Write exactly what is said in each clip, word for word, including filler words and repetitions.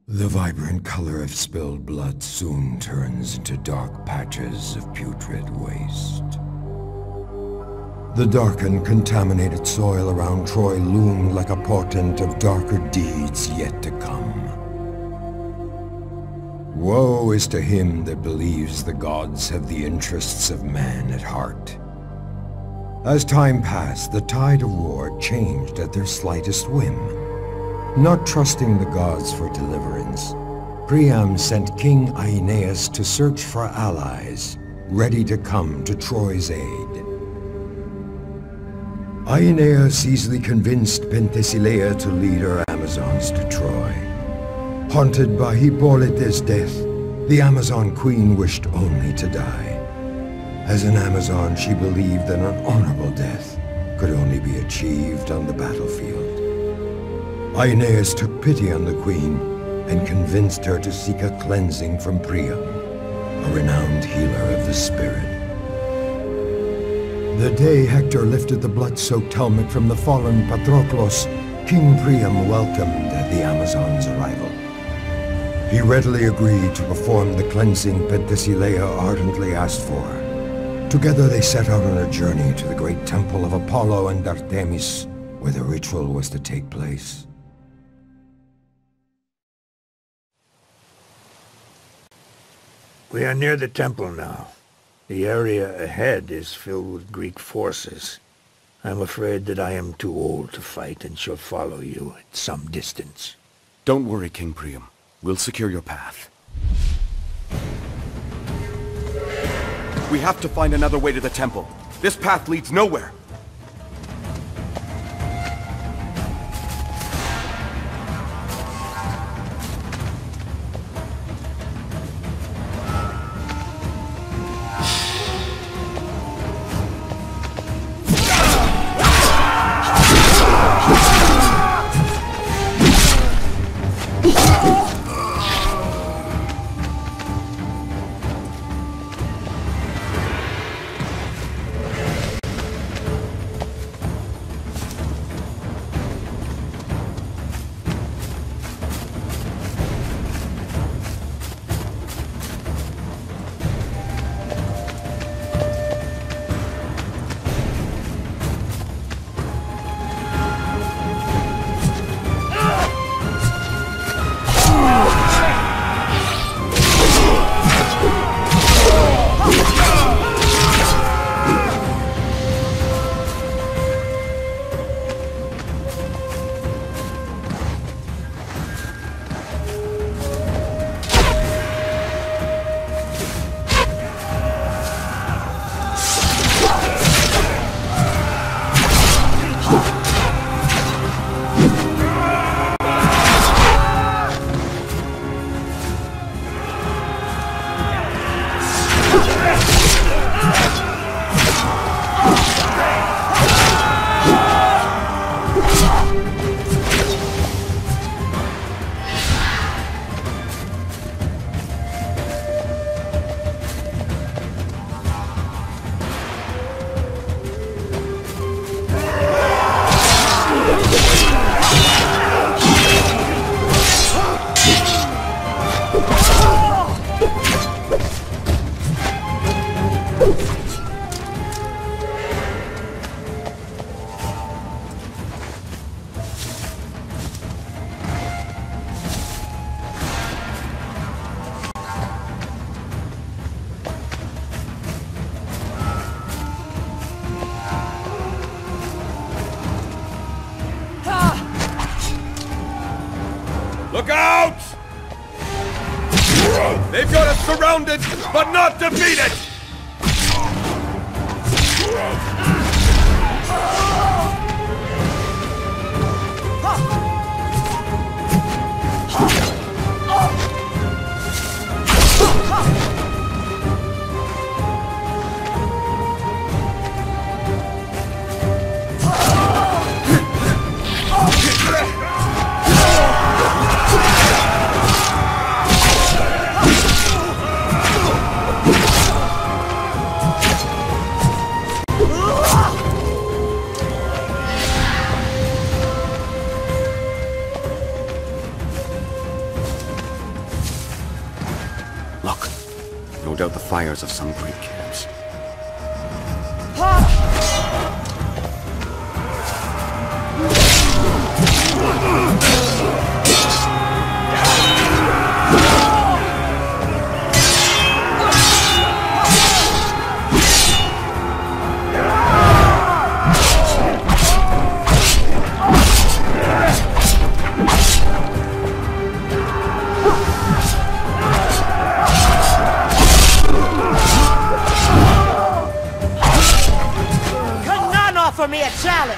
The vibrant color of spilled blood soon turns into dark patches of putrid waste. The darkened, contaminated soil around Troy loomed like a portent of darker deeds yet to come. Woe is to him that believes the gods have the interests of man at heart. As time passed, the tide of war changed at their slightest whim. Not trusting the gods for deliverance, Priam sent King Aeneas to search for allies, ready to come to Troy's aid. Aeneas easily convinced Penthesilea to lead her Amazons to Troy. Haunted by Hippolyte's death, the Amazon queen wished only to die. As an Amazon, she believed that an honorable death could only be achieved on the battlefield. Aeneas took pity on the queen and convinced her to seek a cleansing from Priam, a renowned healer of the spirit. The day Hector lifted the blood-soaked helmet from the fallen Patroclus, King Priam welcomed the Amazon's arrival. He readily agreed to perform the cleansing Penthesilea ardently asked for. Together they set out on a journey to the great temple of Apollo and Artemis, where the ritual was to take place. We are near the temple now. The area ahead is filled with Greek forces. I'm afraid that I am too old to fight and shall follow you at some distance. Don't worry, King Priam. We'll secure your path. We have to find another way to the temple. This path leads nowhere. Look out! They've got us surrounded, but not defeated! put out the fires of some Greek camps. For me a challenge.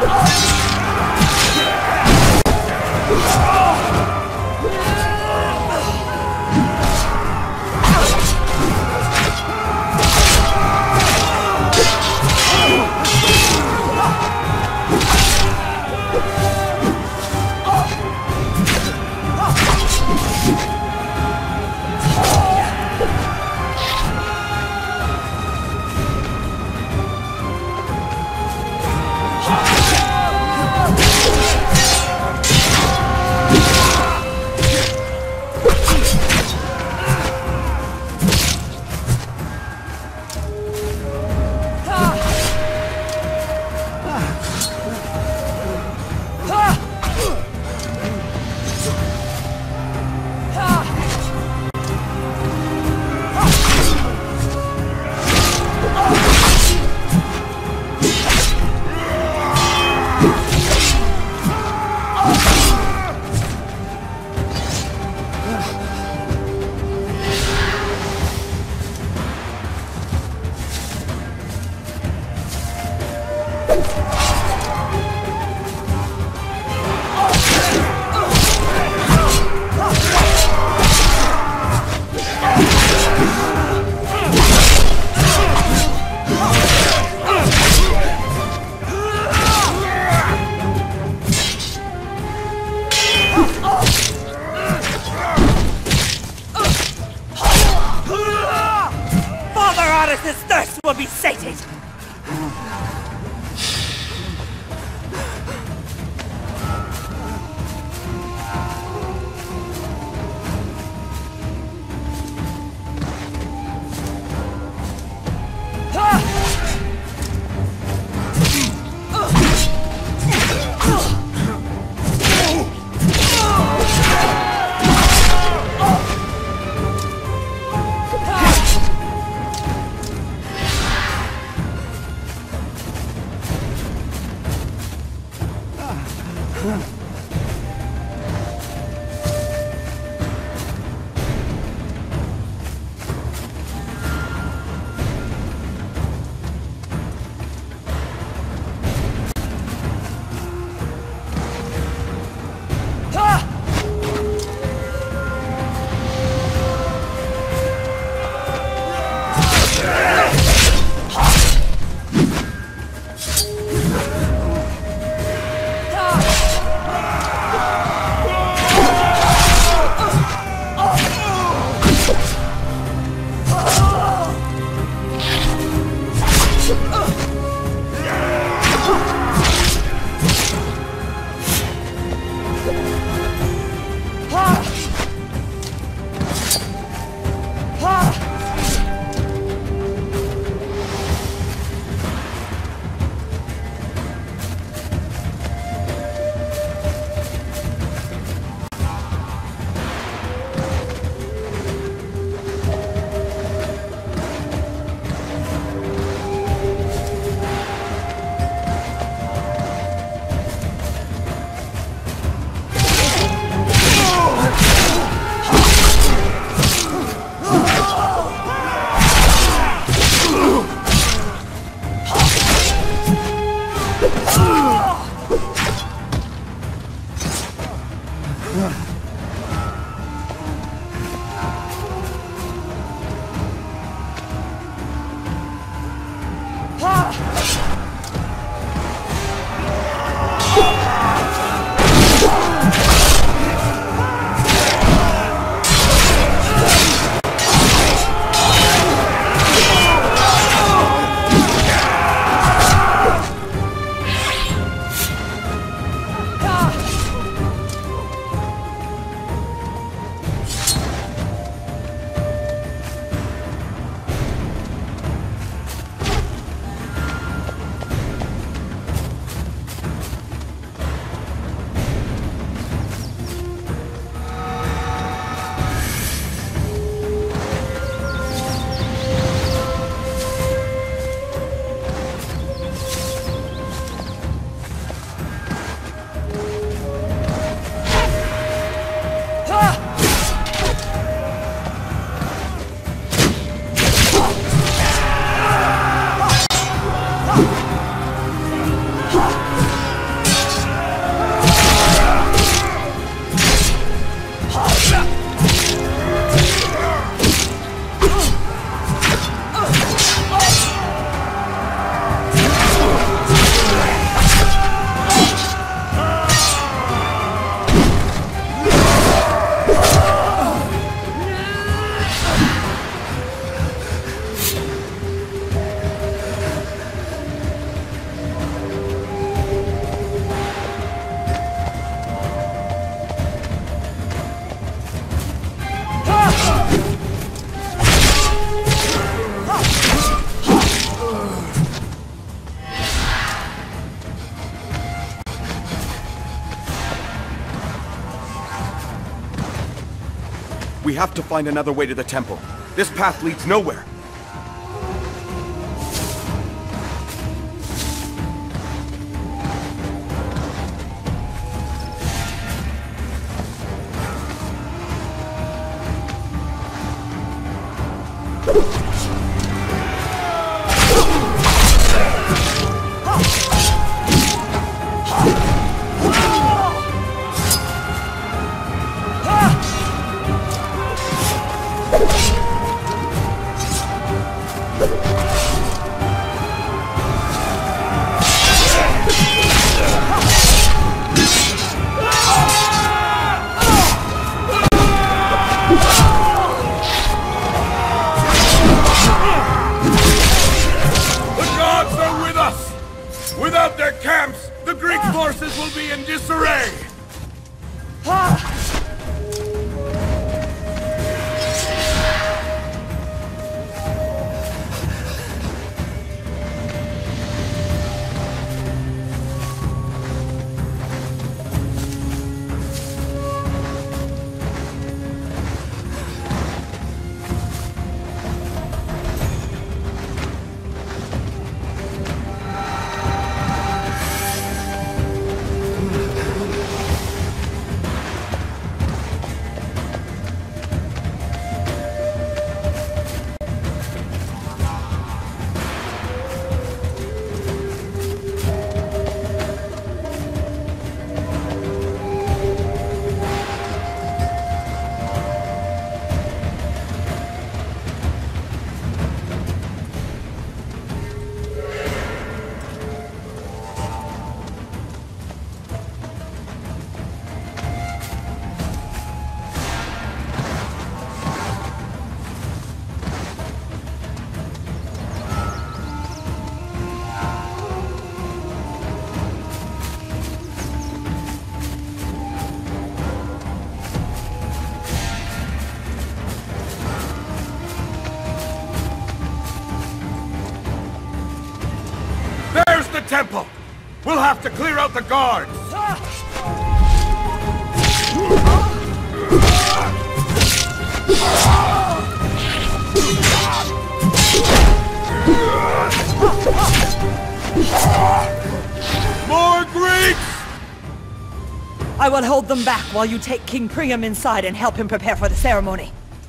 His thirst will be sated! We have to find another way to the temple. This path leads nowhere. Without their camps, the Greek forces will be in disarray! There's the temple! We'll have to clear out the guards! More Greeks! I will hold them back while you take King Priam inside and help him prepare for the ceremony.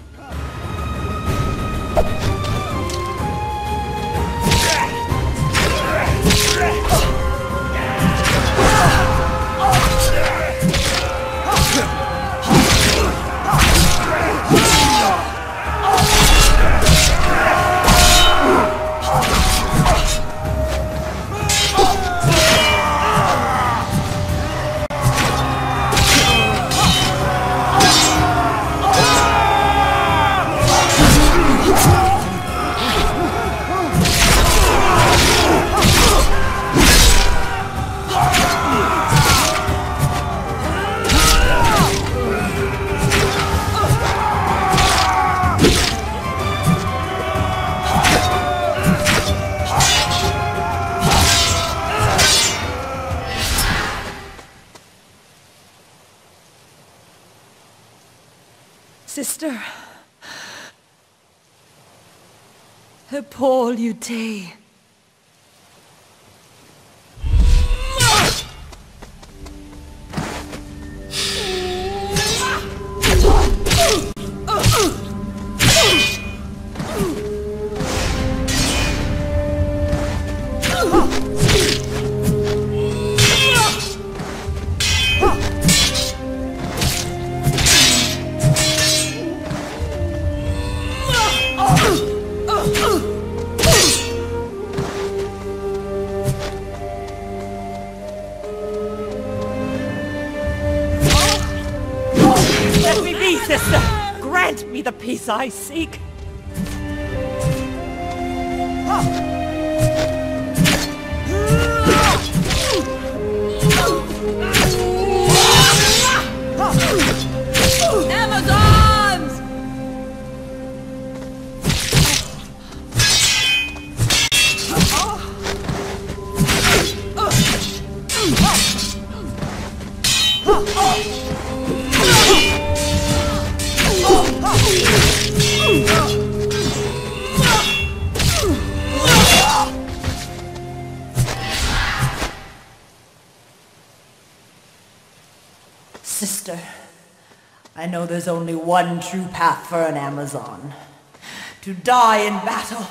Sister, Paul Ute. Let me be, sister! Grant me the peace I seek! Amazons! Oh! Sister, I know there's only one true path for an Amazon. To die in battle.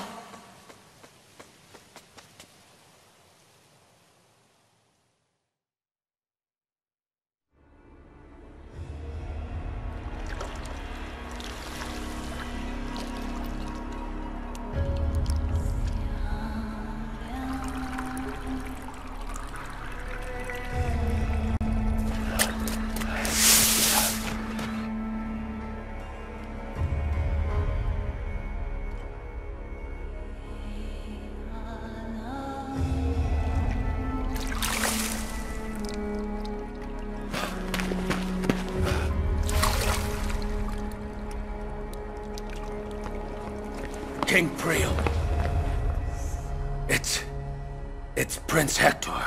King Priam. It's... it's Prince Hector.